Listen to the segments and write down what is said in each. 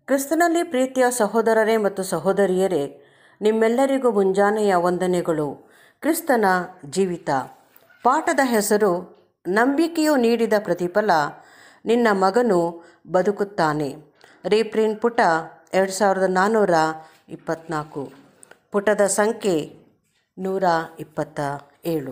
ಕ್ರಿಸ್ತನಲ್ಲಿ ಪ್ರೀತಿಯ ಸಹೋದರರೇ ಮತ್ತು ಸಹೋದರಿಯರೇ, ನಿಮ್ಮೆಲ್ಲರಿಗೂ ಮುಂಜಾನೆಯ ವಂದನೆಗಳು. ಕ್ರಿಸ್ತನ ಜೀವಿತ ಪಾಠದ ಹೆಸರು ನಂಬಿಕೆಯು ನೀಡಿದ ಪ್ರತಿಫಲ. ನಿನ್ನ ಮಗನು ಬದುಕುತ್ತಾನೆ. ರೀಪ್ರಿಂಟ್ ಪುಟ 2424, ಪುಟದ ಸಂಖ್ಯೆ 127.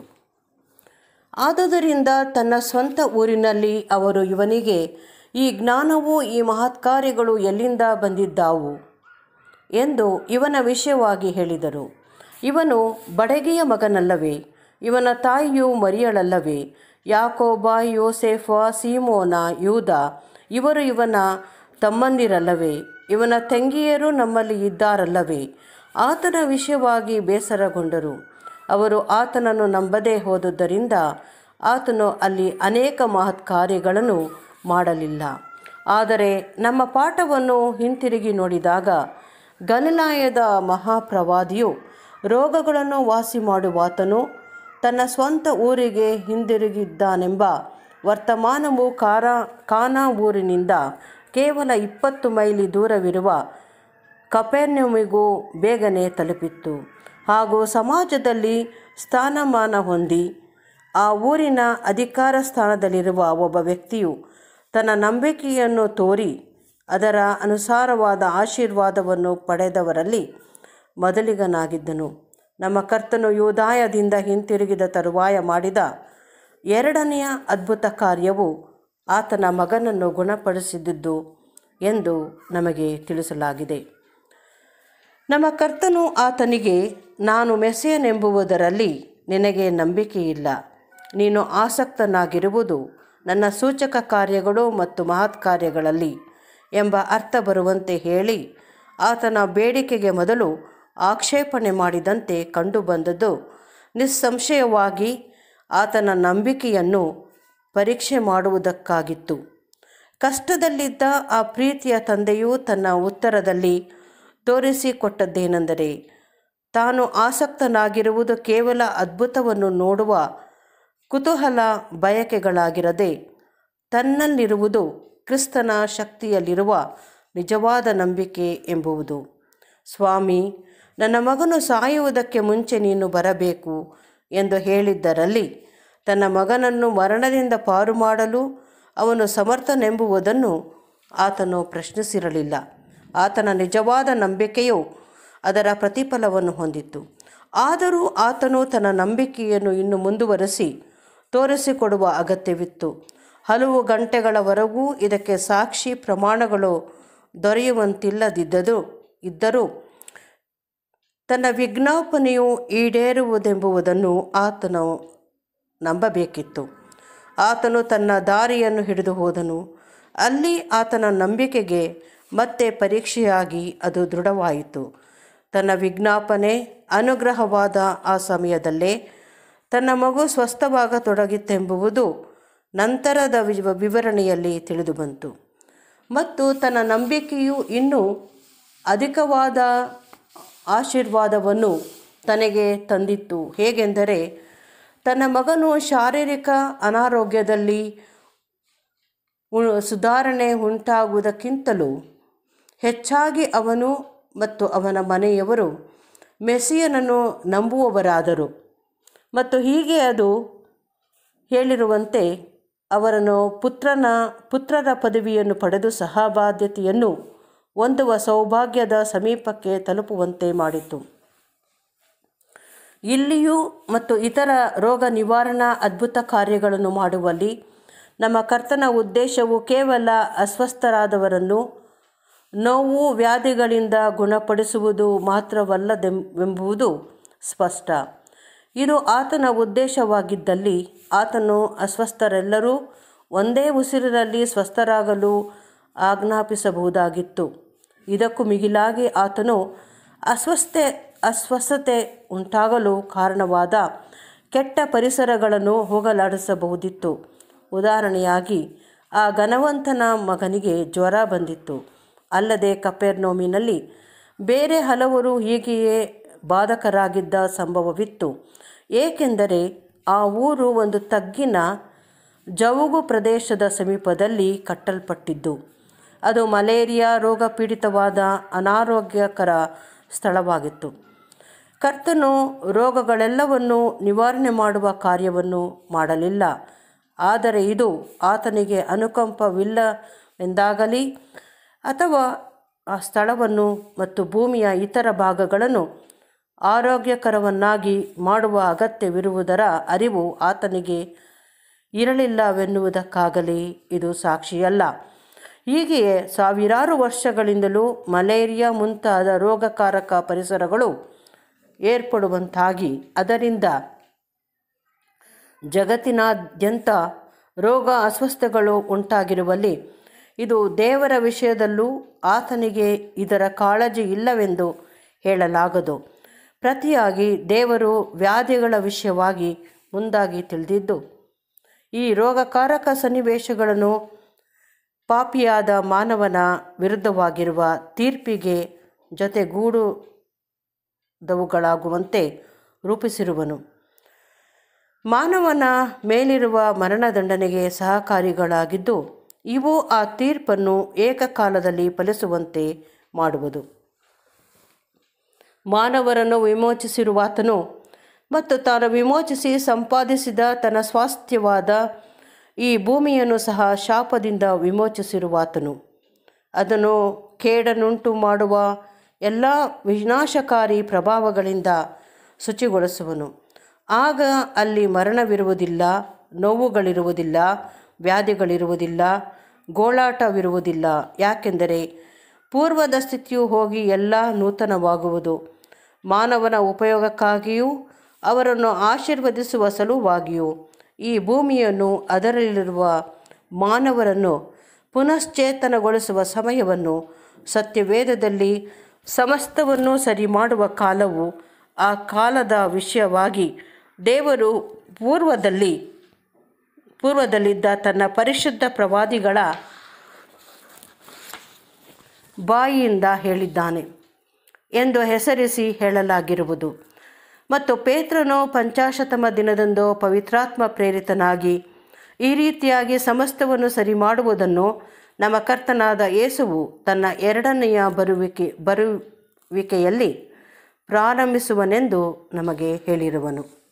ಆದುದರಿಂದ ತನ್ನ ಸ್ವಂತ ಊರಿನಲ್ಲಿ ಅವರು ಇವನಿಗೆ, ಈ ಜ್ಞಾನವು ಈ ಮಹತ್ಕಾರ್ಯಗಳು ಎಲ್ಲಿಂದ ಬಂದಿದ್ದಾವು ಎಂದು ಇವನ ವಿಷಯವಾಗಿ ಹೇಳಿದರು. ಇವನು ಬಡಗಿಯ ಮಗನಲ್ಲವೇ? ಇವನ ತಾಯಿಯು ಮರಿಯಳಲ್ಲವೇ? ಯಾಕೋಬ, ಯೋಸೇಫ, ಸೀಮೋನ, ಯೂದ ಇವರು ಇವನ ತಮ್ಮಂದಿರಲ್ಲವೇ? ಇವನ ತಂಗಿಯರು ನಮ್ಮಲ್ಲಿ ಇದ್ದಾರಲ್ಲವೇ? ಆತನ ವಿಷಯವಾಗಿ ಬೇಸರಗೊಂಡರು. ಅವರು ಆತನನ್ನು ನಂಬದೇ ಹೋದುದರಿಂದ ಆತನು ಅಲ್ಲಿ ಅನೇಕ ಮಹತ್ಕಾರ್ಯಗಳನ್ನು ಮಾಡಲಿಲ್ಲ. ಆದರೆ ನಮ್ಮ ಪಾಠವನ್ನು ಹಿಂತಿರುಗಿ ನೋಡಿದಾಗ, ಗಲಿಲಾಯದ ಮಹಾಪ್ರವಾದಿಯು, ರೋಗಗಳನ್ನು ವಾಸಿ ಮಾಡುವಾತನು ತನ್ನ ಸ್ವಂತ ಊರಿಗೆ ಹಿಂದಿರುಗಿದ್ದಾನೆಂಬ ವರ್ತಮಾನವು ಕಾನಾ ಊರಿನಿಂದ ಕೇವಲ 20 ಮೈಲಿ ದೂರವಿರುವ ಕಪೆರ್ನೌಮಿಗೂ ಬೇಗನೆ ತಲುಪಿತ್ತು. ಹಾಗೂ ಸಮಾಜದಲ್ಲಿ ಸ್ಥಾನಮಾನ ಹೊಂದಿ ಆ ಊರಿನ ಅಧಿಕಾರ ಸ್ಥಾನದಲ್ಲಿರುವ ಒಬ್ಬ ವ್ಯಕ್ತಿಯು ತನ್ನ ನಂಬಿಕೆಯನ್ನು ತೋರಿ ಅದರ ಅನುಸಾರವಾದ ಆಶೀರ್ವಾದವನ್ನು ಪಡೆದವರಲ್ಲಿ ಮೊದಲಿಗನಾಗಿದ್ದನು. ನಮ್ಮ ಕರ್ತನು ಯೂದಾಯದಿಂದ ಹಿಂತಿರುಗಿದ ತರುವಾಯ ಮಾಡಿದ ಎರಡನೆಯ ಅದ್ಭುತ ಕಾರ್ಯವು ಆತನ ಮಗನನ್ನು ಗುಣಪಡಿಸಿದುದು ಎಂದು ನಮಗೆ ತಿಳಿಸಲಾಗಿದೆ. ನಮ್ಮ ಕರ್ತನು ಆತನಿಗೆ, ನಾನು ಮೆಸ್ಸಿಯನೆಂಬುದರಲ್ಲಿ ನಿನಗೆ ನಂಬಿಕೆಯಿಲ್ಲ. ನೀನು ಆಸಕ್ತನಾಗಿರುವುದು ನನ್ನ ಸೂಚಕ ಕಾರ್ಯಗಳು ಮತ್ತು ಮಹತ್ಕಾರ್ಯಗಳಲ್ಲಿ ಎಂಬ ಅರ್ಥ ಬರುವಂತೆ ಹೇಳಿ, ಆತನ ಬೇಡಿಕೆಗೆ ಮೊದಲು ಆಕ್ಷೇಪಣೆ ಮಾಡಿದಂತೆ ಕಂಡುಬಂದದ್ದು ನಿಸ್ಸಂಶಯವಾಗಿ ಆತನ ನಂಬಿಕೆಯನ್ನು ಪರೀಕ್ಷೆ ಮಾಡುವುದಕ್ಕಾಗಿತ್ತು. ಕಷ್ಟದಲ್ಲಿದ್ದ ಆ ಪ್ರೀತಿಯ ತಂದೆಯು ತನ್ನ ಉತ್ತರದಲ್ಲಿ ತೋರಿಸಿಕೊಟ್ಟದ್ದೇನೆಂದರೆ, ತಾನು ಆಸಕ್ತನಾಗಿರುವುದು ಕೇವಲ ಅದ್ಭುತವನ್ನು ನೋಡುವ ಕುತೂಹಲ ಬಯಕೆಗಳಾಗಿರದೆ, ತನ್ನಲ್ಲಿರುವುದು ಕ್ರಿಸ್ತನ ಶಕ್ತಿಯಲ್ಲಿರುವ ನಿಜವಾದ ನಂಬಿಕೆ ಎಂಬುದು. ಸ್ವಾಮಿ, ನನ್ನ ಮಗನು ಸಾಯುವುದಕ್ಕೆ ಮುಂಚೆ ನೀನು ಬರಬೇಕು ಎಂದು ಹೇಳಿದ್ದರಲ್ಲಿ ತನ್ನ ಮಗನನ್ನು ಮರಣದಿಂದ ಪಾರು ಮಾಡಲು ಅವನು ಸಮರ್ಥನೆಂಬುದನ್ನು ಆತನು ಪ್ರಶ್ನಿಸಿರಲಿಲ್ಲ. ಆತನ ನಿಜವಾದ ನಂಬಿಕೆಯು ಅದರ ಪ್ರತಿಫಲವನ್ನು ಹೊಂದಿತ್ತು. ಆದರೂ ಆತನು ತನ್ನ ನಂಬಿಕೆಯನ್ನು ಇನ್ನೂ ಮುಂದುವರಿಸಿ ತೋರಿಸಿಕೊಡುವ ಅಗತ್ಯವಿತ್ತು. ಹಲವು ಗಂಟೆಗಳವರೆಗೂ ಇದಕ್ಕೆ ಸಾಕ್ಷಿ ಪ್ರಮಾಣಗಳು ದೊರೆಯುವಂತಿಲ್ಲದಿದ್ದರೂ ತನ್ನ ವಿಜ್ಞಾಪನೆಯು ಈಡೇರುವುದೆಂಬುದನ್ನು ಆತನು ನಂಬಬೇಕಿತ್ತು. ಆತನು ತನ್ನ ದಾರಿಯನ್ನು ಹಿಡಿದು ಹೋದನು. ಅಲ್ಲಿ ಆತನ ನಂಬಿಕೆಗೆ ಮತ್ತೆ ಪರೀಕ್ಷೆಯಾಗಿ ಅದು ದೃಢವಾಯಿತು. ತನ್ನ ವಿಜ್ಞಾಪನೆ ಅನುಗ್ರಹವಾದ ಆ ಸಮಯದಲ್ಲೇ ತನ್ನ ಮಗು ಸ್ವಸ್ಥವಾಗತೊಡಗಿತೆಂಬುದು ನಂತರದ ವಿವರಣೆಯಲ್ಲಿ ತಿಳಿದುಬಂತು. ಮತ್ತು ತನ್ನ ನಂಬಿಕೆಯು ಇನ್ನೂ ಅಧಿಕವಾದ ಆಶೀರ್ವಾದವನ್ನು ತನಗೆ ತಂದಿತ್ತು. ಹೇಗೆಂದರೆ, ತನ್ನ ಮಗನು ಶಾರೀರಿಕ ಅನಾರೋಗ್ಯದಲ್ಲಿ ಸುಧಾರಣೆ ಉಂಟಾಗುವುದಕ್ಕಿಂತಲೂ ಹೆಚ್ಚಾಗಿ ಅವನು ಮತ್ತು ಅವನ ಮನೆಯವರು ಮೆಸ್ಸಿಯನನ್ನು ನಂಬುವವರಾದರು. ಮತ್ತು ಹೀಗೆ ಅದು ಹೇಳಿರುವಂತೆ ಅವರನ್ನು ಪುತ್ರರ ಪದವಿಯನ್ನು ಪಡೆದು ಸಹಬಾಧ್ಯತೆಯನ್ನು ಹೊಂದುವ ಸೌಭಾಗ್ಯದ ಸಮೀಪಕ್ಕೆ ತಲುಪುವಂತೆ ಮಾಡಿತು. ಇಲ್ಲಿಯೂ ಮತ್ತು ಇತರ ರೋಗ ನಿವಾರಣಾ ಅದ್ಭುತ ಕಾರ್ಯಗಳನ್ನು ಮಾಡುವಲ್ಲಿ ನಮ್ಮ ಕರ್ತನ ಉದ್ದೇಶವು ಕೇವಲ ಅಸ್ವಸ್ಥರಾದವರನ್ನು ನೋವು ವ್ಯಾಧಿಗಳಿಂದ ಗುಣಪಡಿಸುವುದು ಮಾತ್ರವಲ್ಲದೆಂಬುದು ಸ್ಪಷ್ಟ. ಇದು ಆತನ ಉದ್ದೇಶವಾಗಿದ್ದಲ್ಲಿ ಆತನು ಅಸ್ವಸ್ಥರೆಲ್ಲರೂ ಒಂದೇ ಉಸಿರಿನಲ್ಲಿ ಸ್ವಸ್ಥರಾಗಲು ಆಜ್ಞಾಪಿಸಬಹುದಾಗಿತ್ತು. ಇದಕ್ಕೂ ಮಿಗಿಲಾಗಿ ಆತನು ಅಸ್ವಸ್ಥತೆ ಉಂಟಾಗಲು ಕಾರಣವಾದ ಕೆಟ್ಟ ಪರಿಸರಗಳನ್ನು ಹೋಗಲಾಡಿಸಬಹುದಿತ್ತು. ಉದಾಹರಣೆಯಾಗಿ, ಆ ಘನವಂತನ ಮಗನಿಗೆ ಜ್ವರ ಬಂದಿತ್ತು. ಅಲ್ಲದೆ ಕಪೆರ್ನೌಮಿನಲ್ಲಿ ಬೇರೆ ಹಲವರು ಹೀಗೆಯೇ ಬಾಧಕರಾಗಿದ್ದ ಸಂಭವವಿತ್ತು. ಏಕೆಂದರೆ ಆ ಊರು ಒಂದು ತಗ್ಗಿನ ಜವುಗು ಪ್ರದೇಶದ ಸಮೀಪದಲ್ಲಿ ಕಟ್ಟಲ್ಪಟ್ಟಿದ್ದು ಅದು ಮಲೇರಿಯಾ ರೋಗ ಪೀಡಿತವಾದ ಅನಾರೋಗ್ಯಕರ ಸ್ಥಳವಾಗಿತ್ತು. ಕರ್ತನು ರೋಗಗಳೆಲ್ಲವನ್ನು ನಿವಾರಣೆ ಮಾಡುವ ಕಾರ್ಯವನ್ನು ಮಾಡಲಿಲ್ಲ. ಆದರೆ ಇದು ಆತನಿಗೆ ಅನುಕಂಪವಿಲ್ಲವೆಂದಾಗಲಿ ಅಥವಾ ಆ ಸ್ಥಳವನ್ನು ಮತ್ತು ಭೂಮಿಯ ಇತರ ಭಾಗಗಳನ್ನು ಆರೋಗ್ಯಕರವನ್ನಾಗಿ ಮಾಡುವ ಅಗತ್ಯವಿರುವುದರ ಅರಿವು ಆತನಿಗೆ ಇರಲಿಲ್ಲವೆನ್ನುವುದಕ್ಕಾಗಲಿ ಇದು ಸಾಕ್ಷಿಯಲ್ಲ. ಹೀಗೆಯೇ ಸಾವಿರಾರು ವರ್ಷಗಳಿಂದಲೂ ಮಲೇರಿಯಾ ಮುಂತಾದ ರೋಗಕಾರಕ ಪರಿಸರಗಳು ಏರ್ಪಡುವಂತಾಗಿ ಅದರಿಂದ ಜಗತ್ತಿನಾದ್ಯಂತ ರೋಗ ಅಸ್ವಸ್ಥಗಳು ಉಂಟಾಗಿರುವಲ್ಲಿ ಇದು ದೇವರ ವಿಷಯದಲ್ಲೂ ಆತನಿಗೆ ಇದರ ಕಾಳಜಿ ಇಲ್ಲವೆಂದು ಹೇಳಲಾಗದು. ಪ್ರತಿಯಾಗಿ ದೇವರು ವ್ಯಾಧಿಗಳ ವಿಷಯವಾಗಿ ಮುಂದಾಗಿ ತಿಳಿದಿದ್ದು ಈ ರೋಗಕಾರಕ ಸನ್ನಿವೇಶಗಳನ್ನು ಪಾಪಿಯಾದ ಮಾನವನ ವಿರುದ್ಧವಾಗಿರುವ ತೀರ್ಪಿಗೆ ಜೊತೆಗೂಡುದವುಗಳಾಗುವಂತೆ ರೂಪಿಸಿರುವನು. ಮಾನವನ ಮೇಲಿರುವ ಮರಣದಂಡನೆಗೆ ಸಹಕಾರಿಗಳಾಗಿದ್ದು ಇವು ಆ ತೀರ್ಪನ್ನು ಏಕಕಾಲದಲ್ಲಿ ಫಲಿಸುವಂತೆ ಮಾಡುವುದು. ಮಾನವರನ್ನು ವಿಮೋಚಿಸಿರುವಾತನು ಮತ್ತು ತಾನು ವಿಮೋಚಿಸಿ ಸಂಪಾದಿಸಿದ ತನ್ನ ಸ್ವಾಸ್ಥ್ಯವಾದ ಈ ಭೂಮಿಯನ್ನು ಸಹ ಶಾಪದಿಂದ ವಿಮೋಚಿಸಿರುವಾತನು ಅದನ್ನು ಕೇಡನ್ನುಂಟು ಮಾಡುವ ಎಲ್ಲ ವಿನಾಶಕಾರಿ ಪ್ರಭಾವಗಳಿಂದ ಶುಚಿಗೊಳಿಸುವನು. ಆಗ ಅಲ್ಲಿ ಮರಣವಿರುವುದಿಲ್ಲ, ನೋವುಗಳಿರುವುದಿಲ್ಲ, ವ್ಯಾಧಿಗಳಿರುವುದಿಲ್ಲ, ಗೋಳಾಟವಿರುವುದಿಲ್ಲ. ಯಾಕೆಂದರೆ ಪೂರ್ವದ ಸ್ಥಿತಿಯು ಹೋಗಿ ಎಲ್ಲ ನೂತನವಾಗುವುದು. ಮಾನವನ ಉಪಯೋಗಕ್ಕಾಗಿಯೂ ಅವರನ್ನು ಆಶೀರ್ವದಿಸುವ ಸಲುವಾಗಿಯೂ ಈ ಭೂಮಿಯನ್ನು ಅದರಲ್ಲಿರುವ ಮಾನವರನ್ನು ಪುನಶ್ಚೇತನಗೊಳಿಸುವ ಸಮಯವನ್ನು ಸತ್ಯವೇದದಲ್ಲಿ ಸಮಸ್ತವನ್ನು ಸರಿ ಮಾಡುವ ಕಾಲವು ಆ ಕಾಲದ ವಿಷಯವಾಗಿ ದೇವರು ಪೂರ್ವದಲ್ಲಿದ್ದ ತನ್ನ ಪರಿಶುದ್ಧ ಪ್ರವಾದಿಗಳ ಬಾಯಿಯಿಂದ ಹೇಳಿದ್ದಾನೆ ಎಂದು ಹೆಸರಿಸಿ ಹೇಳಲಾಗಿರುವುದು. ಮತ್ತು ಪೇತ್ರನು 50ನೇ ದಿನದಂದು ಪವಿತ್ರಾತ್ಮ ಪ್ರೇರಿತನಾಗಿ ಈ ರೀತಿಯಾಗಿ ಸಮಸ್ತವನ್ನು ಸರಿ ಮಾಡುವುದನ್ನು ನಮ್ಮ ಕರ್ತನಾದ ಯೇಸುವು ತನ್ನ ಎರಡನೆಯ ಬರುವಿಕೆಯಲ್ಲಿ ಪ್ರಾರಂಭಿಸುವನೆಂದು ನಮಗೆ ಹೇಳಿರುವನು.